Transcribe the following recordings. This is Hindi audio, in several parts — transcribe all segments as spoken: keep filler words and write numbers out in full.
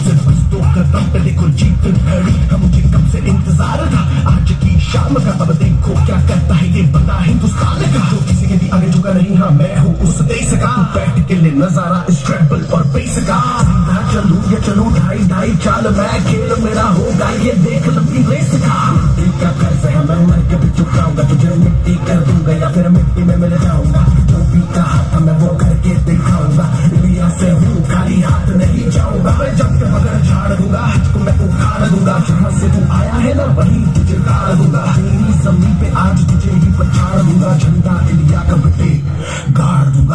सिर्फ दो कदम पे देखो जीत घड़ी का मुझे कब से इंतजार था आज की शाम का। अब देखो क्या करता है ये बंदा हिंदुस्तान का, जो किसी के भी आगे झुका नहीं। हाँ मैं हूँ उस देश का, बैठ के ले नजारा इस ट्रैवल और बेस का। सीधा चलूं या चलूं ढाई ढाई चाल, मैं खेल मेरा होगा ये देख लंबी रेस का। मिट्टी का कर्ज है मैं मर के भी चुकाऊंगा, तुझे मिट्टी कर दूंगा या फिर मिट्टी में मिल जाऊंगा। जो भी कहा था मैं वो करके दिखाऊंगा, इंडिया से हूँ खाली हाथ नहीं जाऊंगा। मैं जब के बगैर झाड़ दूंगा, तुझको मैं उखाड़ दूंगा। जहाँ से तू आया है ना वही तुझे गाड़ दूंगा। तेरी जमीन पे आज तुझे ही पछाड़ दूंगा, झंडा इंडिया का बेटे गाड़ दूंगा।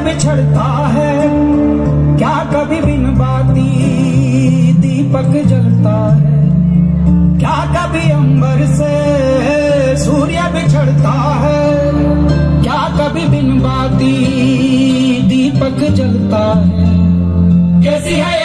बिछड़ता है, क्या कभी बिन बाती दीपक जलता है, क्या कभी अंबर से सूर्य बिछड़ता है, क्या कभी बिन बाती दीपक जलता है। कैसी है